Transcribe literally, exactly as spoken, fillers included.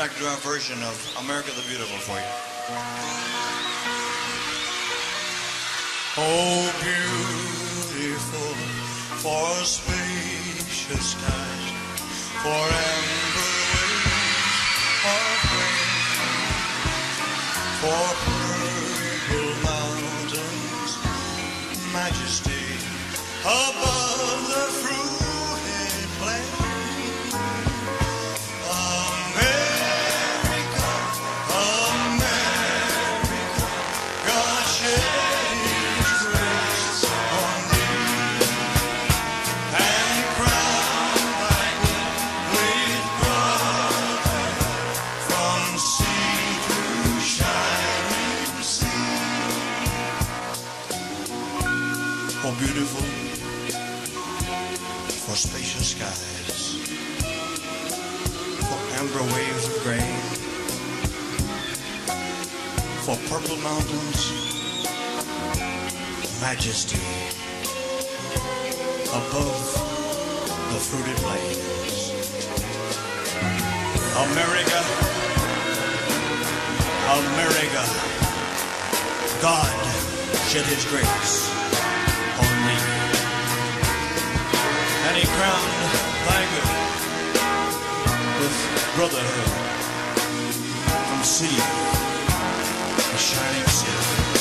like to do a version of America the Beautiful for you. Oh, beautiful for spacious skies, for amber waves of rain, for purple mountains, majesty above the fruited plain. America, America, God shed His grace on thee, and crowned thy with brother from sea to shining sea. Oh, beautiful for spacious skies, for amber waves of grain, for purple mountains, majesty above the fruited plains. America, America, God shed His grace on thee, and He crowned thy good with brotherhood from sea to shining sea.